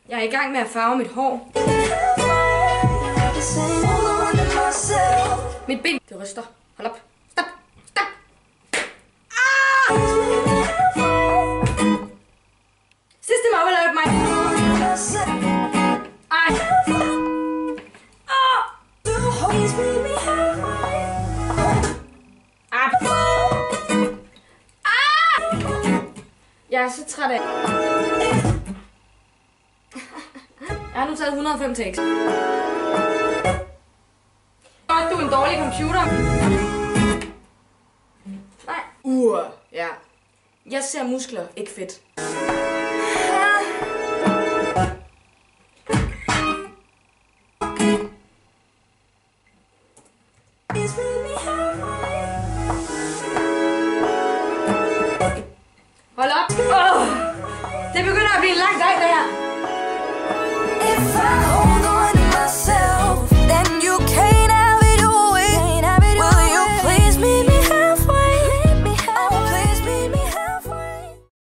Jeg er i gang med at farve mit hår. Mit ben, det ryster. Hold op. Stop. Stop. Ah! Sidste må overleve mig. Ej. Ah! Jeg er så træt af. Jeg har nu taget 105 takes. Godt, du er en dårlig computer. Nej. Ja. Jeg ser muskler, ikke fedt.